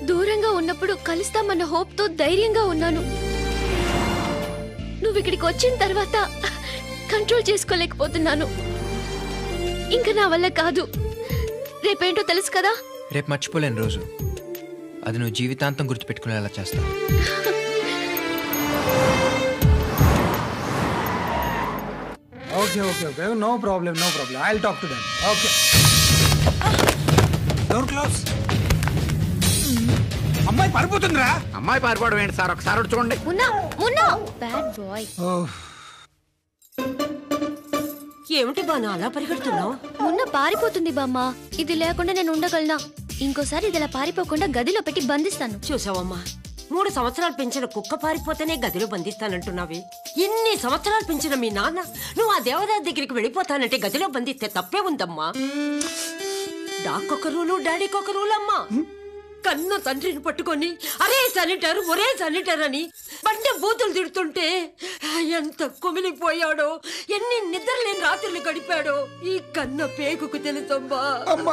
దూరంగా ఉన్నప్పుడు కలుస్తామన్న హోప్ తో ధైర్యంగా ఉన్నాను. నువ్వు ఇక్కడికి వచ్చిన తర్వాత కంట్రోల్ చేసుకోలేకపోతున్నాను. ఇంకా నా వల్ల కాదు. రేపేంటో తెలుసు కదా? రేపు మర్చిపోలేని రోజు. అది నువ్వు జీవితాంతం గుర్తుపెట్టుకునేలా చేస్తా. Okay. No problem. I'll talk to them. Okay. Door close. అమ్మాయి పారిపోతుందిరా. అమ్మాయి పారిపోవడం ఏంటి సార్? ఒకసారి చూడండి. Munna bad boy. ఏమిటి బాను అలా పరిగెడుతున్నావు? మున్నా పారిపోతుంది బామ్మ. ఇది లేకుండా నేను ఉండగలనా? ఇంకోసారి ఇది ఇలా పారిపోకుండా గదిలో పెట్టి బంధిస్తాను. చూసావమ్మా, 3 సంవత్సరాలు పెంచిన కుక్క పారిపోతేనే గదిలో బంధిస్తానంటున్నావి. ఇన్ని సంవత్సరాలు పెంచిన మీ నాన్న నువ్వు ఆ దేవదాస్ దగ్గరికి వెళ్ళిపోతానంటే గదిలో బంధిస్తే తప్పే ఉందమ్మా. డాక్కొక రూలు, డాడీకొక రూలు అమ్మా. కన్న తండ్రిని పట్టుకొని అరే శానిటర్, ఒరే శానిటర్ అని బండి బూతులు తిడుతుంటే ఎంత కుమిలిపోయాడో, ఎన్ని నిద్రలేని రాత్రులు గడిపాడో ఈ కన్న పేగుకు తెలుసమ్మా.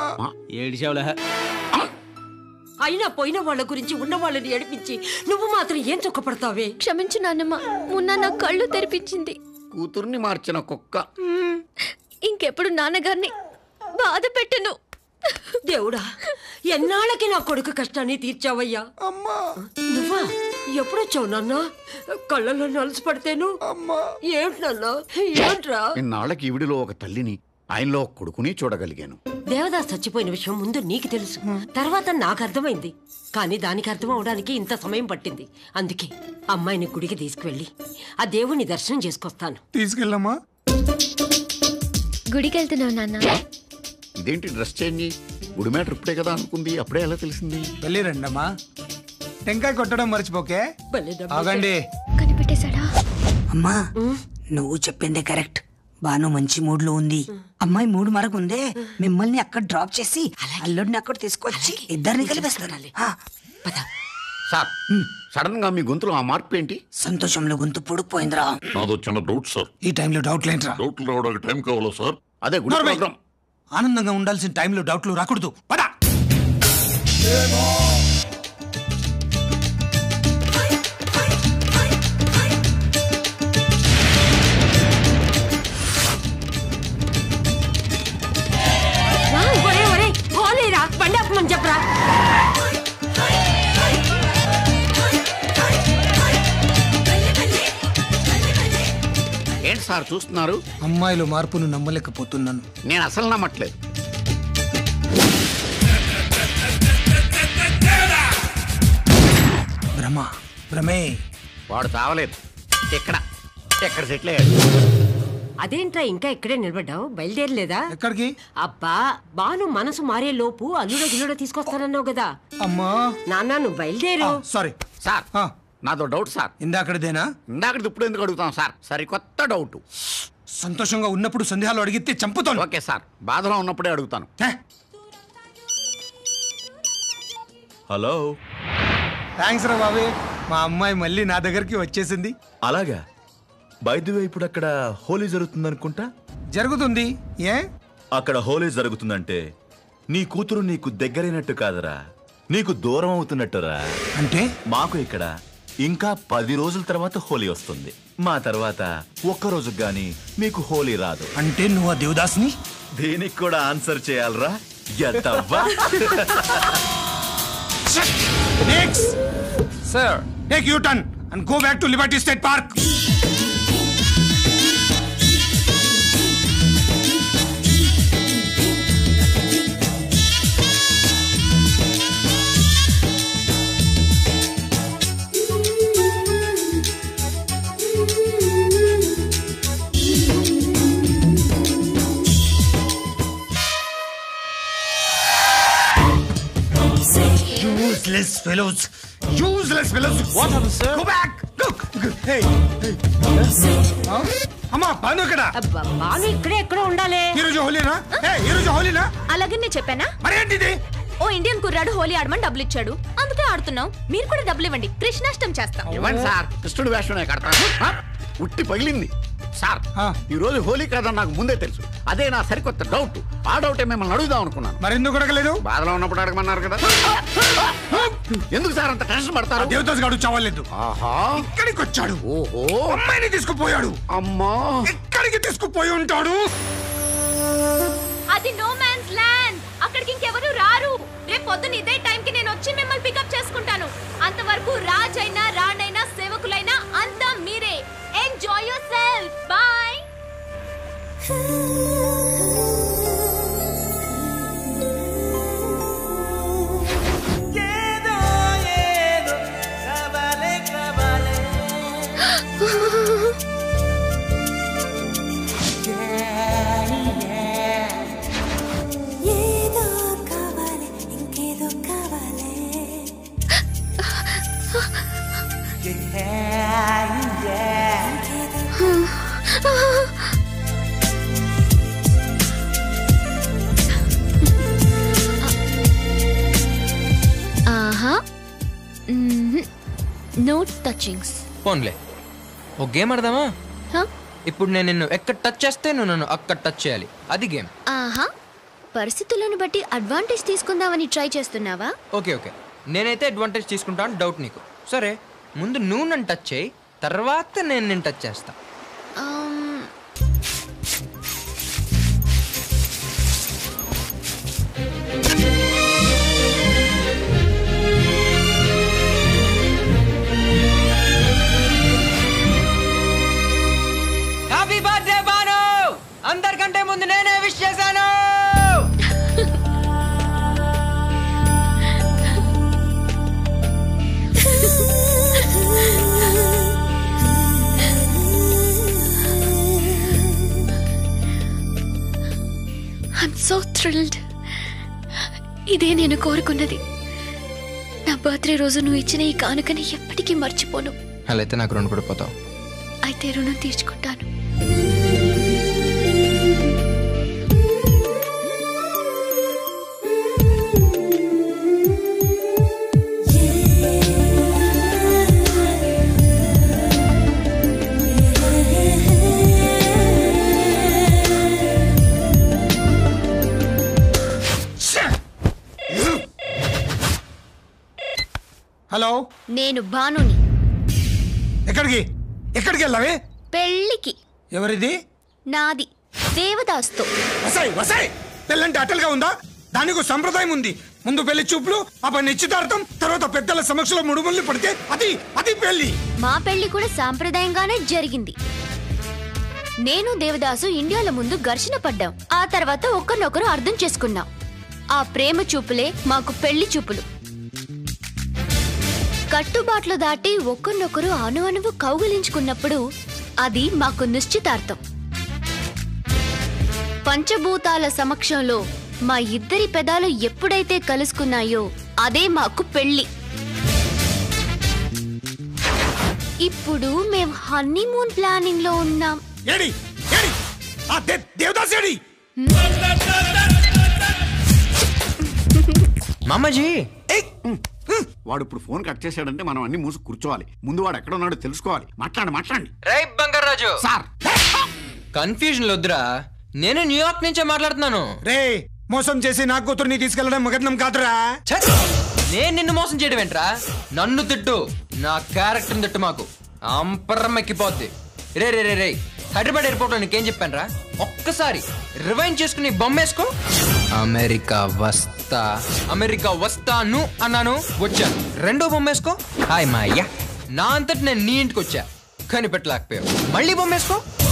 అయినా పోయిన వాళ్ళ గురించి ఉన్న వాళ్ళని ఏడిపించి నువ్వు మాత్రం ఏం చుక్కపడతావే? క్షమించు నాన్నమ్మ. మున్నా నా కళ్ళు తెరిపించింది. కూతుర్ని మార్చిన కుక్క. ఇంకెప్పుడు నాన్నగారిని బాధ పెట్టను. దేవుడా, ఎన్నాళ్ళకి నా కొడుకు కష్టాన్ని తీర్చావయ్యా. నువ్వా? ఎప్పుడొచ్చావు నాన్న? కళ్ళలో నలుసు పడితేను. ఏంటి నాన్న, ఏంట్రా? ఇన్నాళ్ళకి ఈవిడిలో ఒక తల్లిని, ఆయనలో ఒక కొడుకుని చూడగలిగాను. దేవదాస్ చచ్చిపోయిన విషయం ముందు నీకు తెలుసు, తర్వాత నాకు అర్థమైంది. కానీ దానికి అర్థం అవడానికి ఇంత సమయం పట్టింది. అందుకే అమ్మాయిని గుడికి తీసుకువెళ్ళి ఆ దేవుని దర్శనం చేసుకొస్తాను. తీసుకెళ్ళమ్మా. గుడికి వెళ్తున్నావు నాన్న? ఇదేంటి డ్రెస్ చేంజ్? గుడి మ్యాటర్ ఇప్పుడే కదా అనుకుంది, అప్పుడే ఎలా తెలిసింది? వెళ్ళి రండమ్మా. టెంకాయ కొట్టడం మర్చిపోకే. ఆగండి. కనిపెట్టేశాడా? అమ్మా, నువ్వు చెప్పిందే కరెక్ట్. బాను మంచి మూడ్ లో ఉంది. అమ్మాయి మూడ్ మరకుందే. మిమ్మల్ని అక్కడ డ్రాప్ చేసి అల్లుడిని అక్కడ తీసుకొచ్చి ఇద్దరిని కలిపేస్తాను. సార్, సడన్ గా మీ గొంతులో ఆ మార్పు ఏంటి? సంతోషంలో గొంతు పొడిపోయిందిరా. నాదో చిన్న డౌట్ సార్. ఈ టైంలో డౌట్లు ఏంట్రా? డౌట్లు రావడానికి టైం కావాలా సార్? అదే గుడి ప్రోగ్రామ్. ఆనందంగా ఉండాల్సిన టైంలో డౌట్లు రాకూడదు. పద. బండి ఆపమని చెప్పరా. ఏంటి సార్ చూస్తున్నారు? అమ్మాయిలో మార్పును నమ్మలేకపోతున్నాను. నేను అసలు నమ్మట్లేదు. భ్రమే. వాడు చావలేదు. ఎక్కడ సెటిల్ అయ్యాడు. అదేంట్రా ఇంకా ఇక్కడే నిలబడ్డావు? బయలుదేరలేదా? ఎక్కడికి? అబ్బా, బాను మనసు మారే లోపు అల్లుడ తీసుకొస్తానన్నావు కదా. అమ్మా నాన్న, నువ్వు బయలుదేరు. సారీ సార్, నాదో డౌట్ సార్. ఇందాకటిదేనా? ఇందాకటి ఇప్పుడు ఎందుకు అడుగుతాం సార్? సరికొత్త డౌట్. సంతోషంగా ఉన్నప్పుడు సందేహాలు అడిగితే చంపుతాను. ఓకే సార్, బాధలో ఉన్నప్పుడే అడుగుతాను. హలో. థ్యాంక్స్ రా బాబు. మా అమ్మాయి మళ్ళీ నా దగ్గరికి వచ్చేసింది. అలాగా? బై ది వే, ఇప్పుడు అక్కడ హోలీ జరుగుతుందనుకుంటా. జరుగుతుంది. ఏ? అక్కడ హోలీ జరుగుతుందంటే నీ కూతురు నీకు దగ్గరైనట్టు కాదురా, నీకు దూరం అవుతున్నట్టురా. అంటే మాకు ఇక్కడ ఇంకా 10 రోజుల తర్వాత హోలీ వస్తుంది. మా తర్వాత ఒక్కరోజు గాని మీకు హోలీ రాదు. అంటే నువ్వు ఆ దేవదాస్ని? దీనికి కూడా ఆన్సర్ చేయాలరా. Sir, take U-turn and go back to Liberty State Park. Useless fellows! Useless fellows! What happened, sir? Go back! Go! Hey! అమ్మా, బాను ఇక్కడ. బాను ఇక్కడే ఎక్కడో ఉండాలి. ఈరోజు హోలీనా? ఈరోజు హోలీనా? అలాగే నేను చెప్పానా? మరేంటిది? ఓ ఇండియన్ కుర్రాడు హోలీ ఆడమని డబ్బులు ఇచ్చాడు, అందుకే ఆడుతున్నాం. మీరు కూడా డబ్బులు ఇవ్వండి, కృష్ణాష్టం చేస్తాం. ఇవ్వండి సార్, కృష్ణుడు వేషమే కడతాను. ఉట్టి పగిలింది. సార్ ఈ రోజు హోలీ కాదని నాకు ముందే తెలుసు. అదే నా సరికొత్త డౌట్. ఆ డౌటే మిమ్మల్ని అడుగుదాం అనుకున్నాను. మరి ఎందుకు అడగలేదు? బాధలో ఉన్నప్పుడు అడగమన్నారు కదా. ఎందుకు సార్ అంత టెన్షన్ పడతారు? దేవదాస్ గారు చావలేదు. ఆహా, ఇక్కడికి వచ్చాడు. ఓహో, అమ్మాయిని తీసుకుపోయాడు. అమ్మా, ఎక్కడికి తీసుకుపోయి ఉంటాడు? అది నో మ్యాన్స్ ల్యాండ్. అక్కడికి ఇంకెవరు రారు. రేపు పొద్దున ఇదే టైంకి నేను వచ్చి మిమ్మల్ని పికప్ చేసుకుంటాను. అంతవరకు రాజైనా రాణైనా సేవకులైనా అంతా మీరే. Enjoy yourself. Bye. No touchings. ఫోన్లే ఓ గేమ్ ఆడదామా? ఇప్పుడు నేను నిన్ను ఎక్కడ టచ్ చేస్తే నువ్వు నన్ను అక్కడ టచ్ చేయాలి. అది గేమ్. ఆహా, పరిస్థితులను బట్టి అడ్వాంటేజ్ తీసుకుందామని ట్రై చేస్తున్నావా? ఓకే ఓకే, నేనైతే అడ్వాంటేజ్ తీసుకుంటాను. డౌట్ నీకు. సరే, ముందు నువ్వు నన్ను టచ్ చేయి, తర్వాత నేను నిన్ను టచ్ చేస్తా. Happy birthday Banu. అందరికంటే ముందు నేనే విష్ చేశాను. I'm so thrilled. ఇదే నేను కోరుకున్నది. నా బర్త్డే రోజు నువ్వు ఇచ్చిన ఈ కానుకని ఎప్పటికీ మర్చిపోను. అలా అయితే నాకు రుణపడిపోతావు. అయితే రుణం తీర్చుకుంటాను. హలో, నేను భానుని. ఎక్కడికి ఎక్కడికి వెళ్ళావే? పెళ్ళికి. ఎవరిది? నాది, దేవదాస్తో. వసాయ్ వసాయ్, పెళ్ళంటే అటల్గా ఉందా? దానికి సంప్రదాయం ఉంది. ముందు పెళ్లి చూపులు, అప్పుడు నిశ్చితార్థం, తర్వాత పెద్దల సమక్షంలో ముడుముల్ని పడితే అది అది పెళ్లి. మా పెళ్లి కూడా సాంప్రదాయంగానే జరిగింది. నేను దేవదాసు ఇండియాలో ముందు ఘర్షణ పడ్డాం. ఆ తర్వాత ఒకరినొకరు అర్థం చేసుకున్నాం. ఆ ప్రేమ చూపులే మాకు పెళ్లి చూపులు. కట్టుబాట్లు దాటి ఒకరినొకరు అణువణువు కౌగిలించుకున్నప్పుడు అది మాకు నిశ్చితార్థం. పంచభూతాల సమక్షంలో మా ఇద్దరి పెదాలు ఎప్పుడైతే కలుసుకున్నాయో అదే మాకు పెళ్లి. ఇప్పుడు మేం హనీమూన్ ప్లానింగ్ లో ఉన్నాం. ఏడి ఏడి ఆ దేవదాస్ ఏడి? మామాజీ, వాడు ఇప్పుడు ఫోన్ కట్ చేశాడంటే మనం అన్ని మూసి కూర్చోవాలి. ముందు వాడు ఎక్కడ ఉన్నాడో తెలుసుకోవాలి. మాట్లాడండి. రైట్ బంగారాజు సార్, కన్ఫ్యూజన్ వద్దురా. నేను న్యూయార్క్ నుంచే మాట్లాడుతున్నాను. రే, మోసం చేసి నా కూతుర్ని తీసుకెళ్లడం మగత్నం కాదురా. నేను నిన్ను మోసం చేయడం ఏంట్రా? నన్ను తిట్టు, నా క్యారెక్టర్ తిట్టు. మాకు అంపరం ఎక్కిపోద్ది. రే రే రే రే హైదరాబాద్ ఎయిర్పోర్ట్ లో నీకేం చెప్పాను రా? ఒక్కసారి రివైండ్ చేసుకుని బొమ్మేసుకో. అమెరికా వస్తాను అన్నాను, వచ్చాను. రెండో బొమ్మేసుకో. హాయ్ మా అయ్యా. నా అంతటి నేను నీ ఇంటికి వచ్చా, కనిపెట్టలేకపోయావు. మళ్ళీ బొమ్మేసుకో.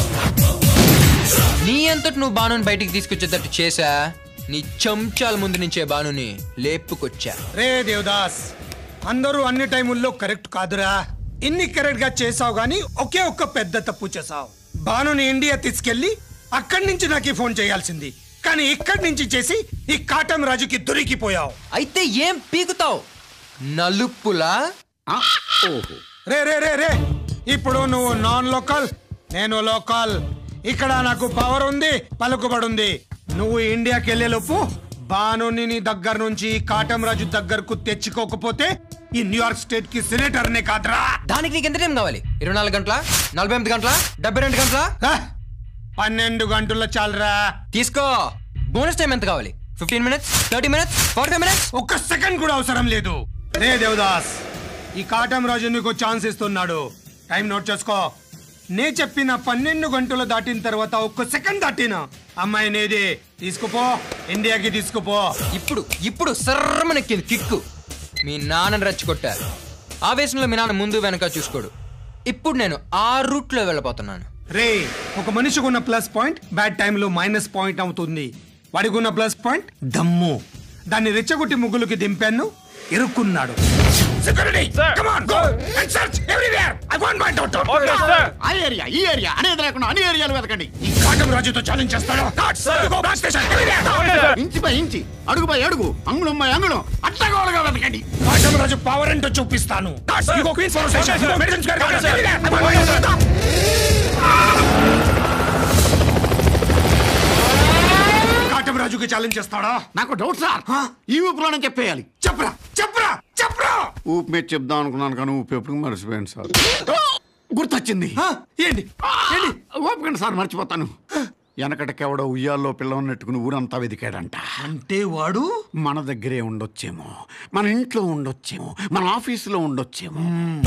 నీ అంతటి నువ్వు బానుని బయటికి తీసుకొచ్చేటట్టు చేశా. నీ చెంచాల ముందు నుంచే బానుని లేపుకొచ్చా. రే దేవదాస్, అందరూ అన్ని టైముల్లో కరెక్ట్ కాదురా. ఇన్ని కరెక్ట్ గా చేసావు గానీ ఒకే ఒక్క పెద్ద తప్పు చేసావు. బానుని ఇండియా తీసుకెళ్లి అక్కడి నుంచి నాకు ఫోన్ చేయాల్సింది, కానీ ఇక్కడి నుంచి చేసి ఈ కాటం రాజుకి దొరికిపోయావు. అయితే ఏం పీకుతావు? నలుపులా? రే రే రే రే ఇప్పుడు నువ్వు నాన్ లోకల్, నేను లోకల్. ఇక్కడ నాకు పవర్ ఉంది, పలుకుబడి ఉంది. నువ్వు ఇండియాకి వెళ్లే లోపు బానుని నీ దగ్గర నుంచి కాటం రాజు దగ్గరకు తెచ్చుకోకపోతే ఈ న్యూయార్క్ స్టేట్ కి సెనేటర్ నే కాదురా. దానికి నీకు ఎంత టైం కావాలి? 24 గంటల, 48 గంటల, 72 గంటల? 12 గంటల్లో చాలరా. తీసుకో. బోనస్ టైం ఎంత కావాలి? 15 మినిట్స్, 30 మినిట్స్, 40 మినిట్స్? ఒక్క సెకండ్ కూడా అవసరం లేదు. రే దేవదాస్, ఈ కాటం రాజు నీకు ఛాన్స్ ఇస్తున్నాడు. టైం నోట్ చేసుకో. నే చెప్పిన 12 గంటలు దాటిన తర్వాత ఒక్క సెకండ్ దాటిన అమ్మాయి నేది. తీసుకుపో, ఇండియాకి తీసుకుపో. ఇప్పుడు సర్రమనెక్కింది కిక్కు. మీ నాన్నని రెచ్చగొట్టారు. ఆవేశంలో మీ నాన్న ముందు వెనక చూసుకోడు. ఇప్పుడు నేను ఆ రూట్ లో వెళ్ళిపోతున్నాను. రే, ఒక మనిషికి ఉన్న ప్లస్ పాయింట్ బ్యాడ్ టైమ్ లో మైనస్ పాయింట్ అవుతుంది. వాడికి ఉన్న ప్లస్ పాయింట్ దమ్ము. దాన్ని రెచ్చగొట్టి ముగ్గులకి దింపాను, ఇరుక్కున్నాడు. Security, come on, go and search everywhere. I want my daughter. Okay, sir. ఆ ఏరియా, ఈ ఏరియా అనేది లేకుండా అన్ని ఏరియాలు వెతకండి. ఈ కాటం రాజుతో ఛాలెంజ్ చేస్తాడు. Go back station, everywhere. Inch by inch, అడుగు బై అడుగు, అంగుళం బై అంగుళం, అట్టగోలుగా వెతకండి. కాటం రాజు పవర్ ఏంటో చూపిస్తాను. You go Queens Forest Station, you go Madison Square Garden, everywhere. I want my daughter. Katam రాజుకి ఛాలెంజ్ చేస్తాడా? నాకు డౌట్ సార్. ఈ ఊపులోనే చెప్పేయాలి. చెప్పరా చెప్పరా చెప్పరా. ఊపు మీద చెప్దాం అనుకున్నాను కానీ ఊపు ఎప్పుడు మర్చిపోయాను సార్. గుర్తొచ్చింది. ఏంటి ఏంటి? ఊపకండి సార్, మర్చిపోతాను. వెనకటకెవడో ఉయ్యాల్లో పిల్లని నెట్టుకుని ఊరంతా వెతికాడంట. అంటే వాడు మన దగ్గరే ఉండొచ్చేమో, మన ఇంట్లో ఉండొచ్చేమో, మన ఆఫీసులో ఉండొచ్చేమో.